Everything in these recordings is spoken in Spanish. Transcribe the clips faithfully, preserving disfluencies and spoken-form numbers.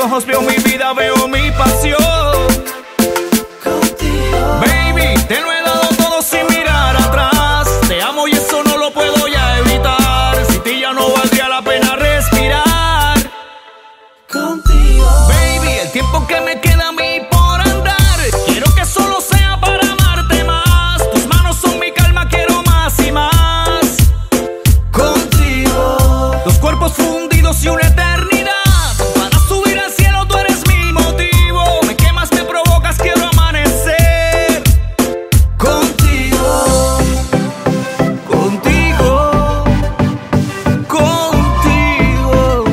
ojos veo mi vida, veo mi pasión. Contigo. Baby, te lo he dado todo sin mirar atrás. Te amo y eso no lo puedo ya evitar. Sin ti ya no valdría la pena respirar. Contigo. Baby, el tiempo que me queda a mí por andar, quiero que solo sea para amarte más. Tus manos son mi calma, quiero más y más. Contigo. Dos cuerpos fundidos y una eternidad. Para subir al cielo tú eres mi motivo. Me quemas, me provocas, quiero amanecer. Contigo. Contigo. Contigo.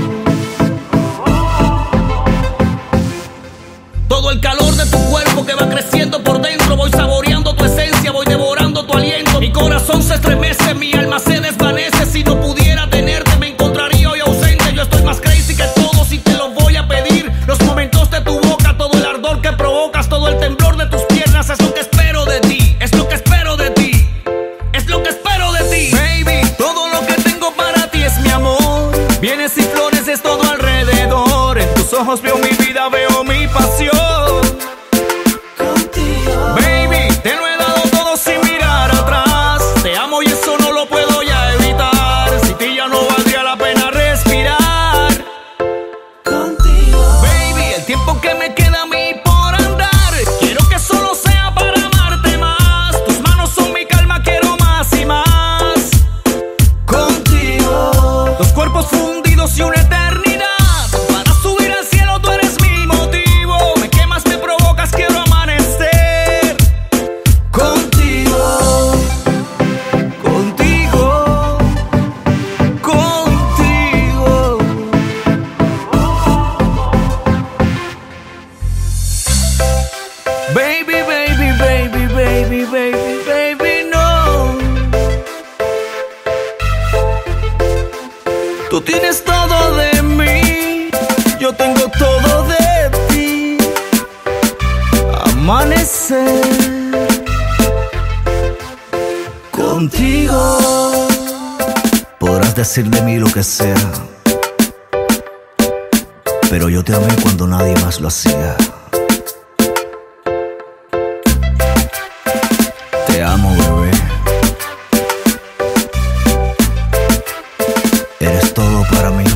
Todo el calor de tu cuerpo que va creciendo por dentro. Voy saboreando tu esencia, voy devorando tu aliento. Mi corazón se estremece, mi alma se desvanece. Si no pudiera tenerte me encontraría hoy ausente. Yo estoy más crazy que todos y te lo voy a pedir. Los momentos de tu boca, todo el ardor que provocas, todo el temblor de tus piernas. Es lo que espero de ti, es lo que espero de ti, es lo que espero de ti. Baby, todo lo que tengo para ti es mi amor. Vienes y flores, es todo alrededor. En tus ojos veo mi vida, veo mi pasión. Contigo. Baby, te lo he dado todo sin mirar atrás. Te amo y eso no lo puedo ya evitar. Sin ti ya no valdría la pena respirar. Contigo. Baby, el tiempo que me queda a mí por andar, quiero que solo sea para amarte más. Tus manos son mi calma, quiero más y más. Contigo. Dos cuerpos fundidos y una eternidad. Para subir al cielo tú eres mi motivo. Me quemas, me provocas, quiero amanecer. Contigo. Contigo. Contigo. Baby, baby, baby, baby, baby, baby, no. Tú tienes todo de mí, yo tengo todo de ti. Amanecer Contigo. Podrás decir de mí lo que sea, pero yo te amé cuando nadie más lo hacía. Te amo, bebé. Eres todo para mí.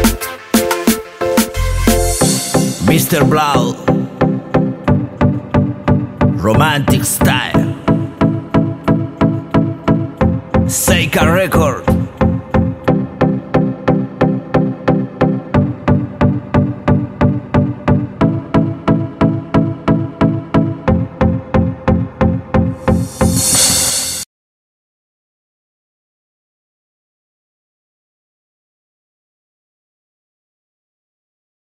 mister Blau, Romantic Style, Seika Record.